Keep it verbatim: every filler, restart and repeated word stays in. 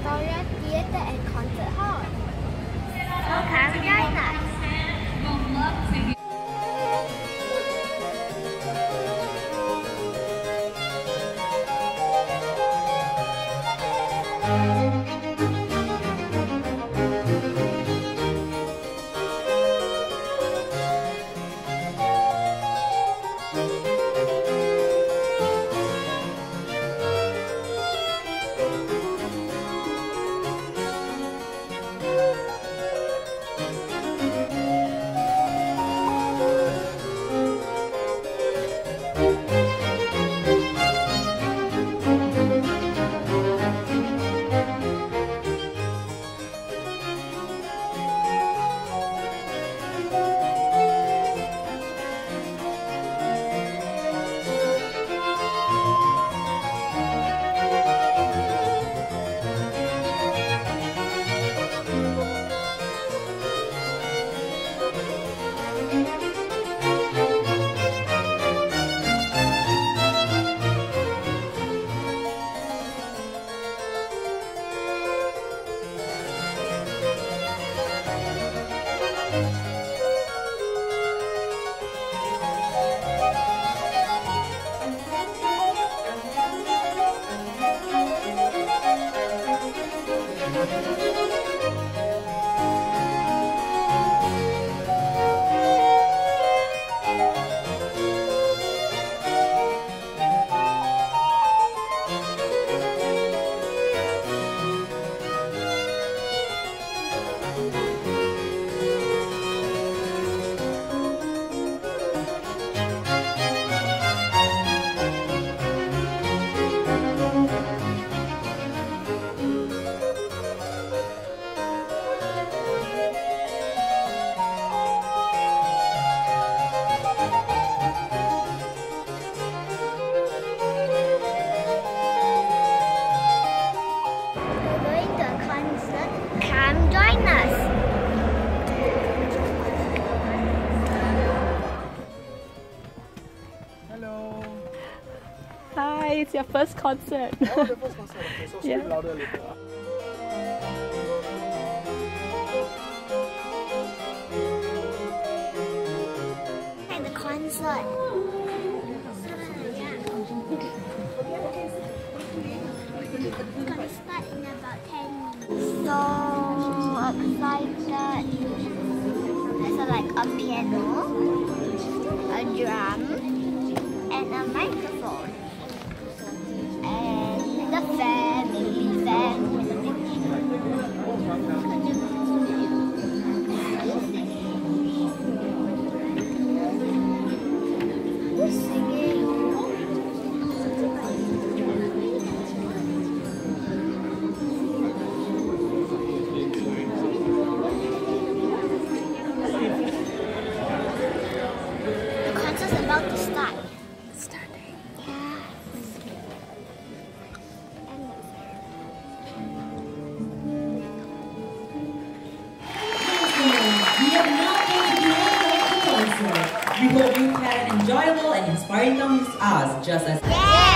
restaurant, theatre and concert hall. So come join us. Come join us. Hello. Hi, it's your first concert. Oh, the first concert. Okay, so speak Yeah. louder later. And the concert. It's gonna start in about ten minutes. So excited. There's a, like a piano, a drum, and a microphone. And the family fan with the Who's singing? The concert's about to start. Starting. Yeah. We have now come to the end of the concert. We hope you had an enjoyable and inspiring time with us, just as Yeah!